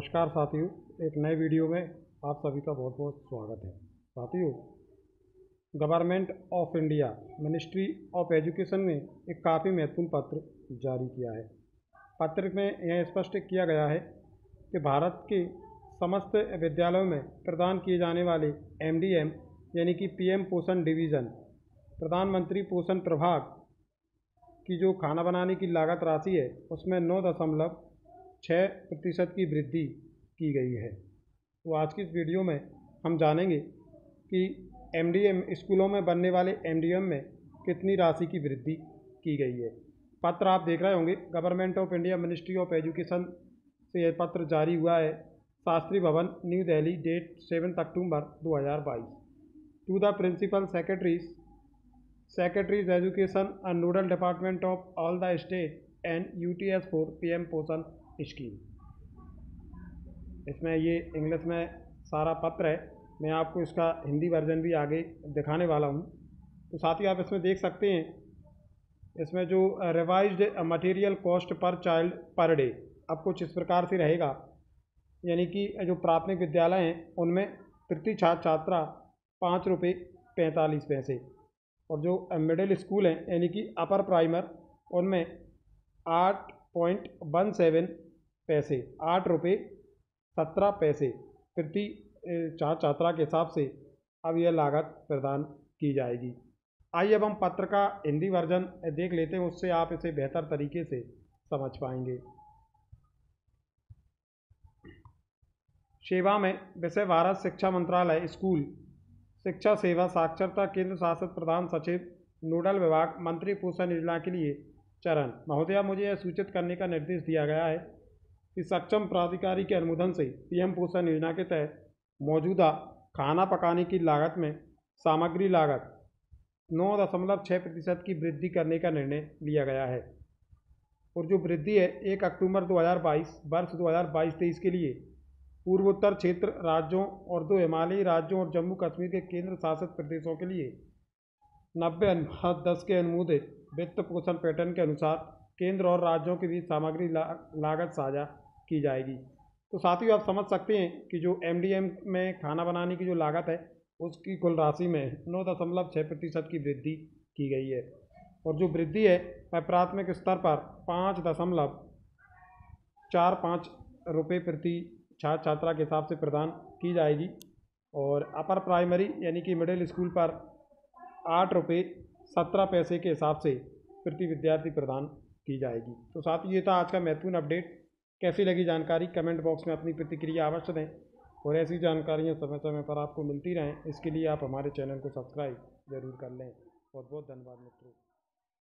नमस्कार साथियों, एक नए वीडियो में आप सभी का बहुत बहुत स्वागत है। साथियों, government of India ministry of education ने एक काफ़ी महत्वपूर्ण पत्र जारी किया है। पत्र में यह स्पष्ट किया गया है कि भारत के समस्त विद्यालयों में प्रदान किए जाने वाले MDM यानी कि PM पोषण डिवीज़न प्रधानमंत्री पोषण प्रभाग की जो खाना बनाने की लागत राशि है उसमें 9.6% की वृद्धि की गई है। तो आज की इस वीडियो में हम जानेंगे कि MDM स्कूलों में बनने वाले MDM में कितनी राशि की वृद्धि की गई है। पत्र आप देख रहे होंगे, government of India ministry of education से यह पत्र जारी हुआ है। Shastri Bhavan, new Delhi, date 7 October 2022 to the principal secretaries education and nodal department of all the state and UTS for PM Poshan scheme. इसमें ये इंग्लिश में सारा पत्र है। मैं आपको इसका हिंदी वर्जन भी आगे दिखाने वाला हूँ। तो साथ ही आप इसमें देख सकते हैं, इसमें जो revised material cost per child per day अब कुछ इस प्रकार से रहेगा, यानी कि जो प्राथमिक विद्यालय हैं उनमें प्रति छात्र छात्रा 5 रुपये 45 पैसे, और जो मिडिल स्कूल हैं यानी कि अपर प्राइमर उनमें 8.17 पैसे, 8 रुपये 17 पैसे प्रति छात्रा के हिसाब से अब यह लागत प्रदान की जाएगी। आइए अब हम पत्र का हिंदी वर्जन देख लेते हैं, उससे आप इसे बेहतर तरीके से समझ पाएंगे। सेवा में विषय भारत शिक्षा मंत्रालय, स्कूल शिक्षा सेवा, साक्षरता केंद्र शासित प्रधान सचिव, नोडल विभाग, मंत्री पोषण योजना के लिए चरण। महोदया, मुझे यह सूचित करने का निर्देश दिया गया है कि सक्षम प्राधिकारी के अनुमोदन से PM पोषण योजना के तहत मौजूदा खाना पकाने की लागत में सामग्री लागत 9.6% की वृद्धि करने का निर्णय लिया गया है। और जो वृद्धि है 1 अक्टूबर 2022 वर्ष 2022-23 के लिए पूर्वोत्तर क्षेत्र राज्यों और 2 हिमालयी राज्यों और जम्मू कश्मीर के केंद्र शासित प्रदेशों के लिए 90/10 के अनुमोदित वित्त पोषण पैटर्न के अनुसार केंद्र और राज्यों के बीच सामग्री लागत साझा की जाएगी। तो साथियों, आप समझ सकते हैं कि जो MDM में खाना बनाने की जो लागत है उसकी कुल राशि में 9.6% की वृद्धि की गई है। और जो वृद्धि है वह प्राथमिक स्तर पर 5.45 रुपये प्रति छात्र छात्रा के हिसाब से प्रदान की जाएगी, और अपर प्राइमरी यानी कि मिडिल स्कूल पर 8 रुपये 17 पैसे के हिसाब से प्रति विद्यार्थी प्रदान की जाएगी। तो साथ ही ये था आज का महत्वपूर्ण अपडेट। कैसी लगी जानकारी कमेंट बॉक्स में अपनी प्रतिक्रिया अवश्य दें, और ऐसी जानकारियाँ समय समय पर आपको मिलती रहें, इसके लिए आप हमारे चैनल को सब्सक्राइब जरूर कर लें। बहुत बहुत धन्यवाद मित्रों।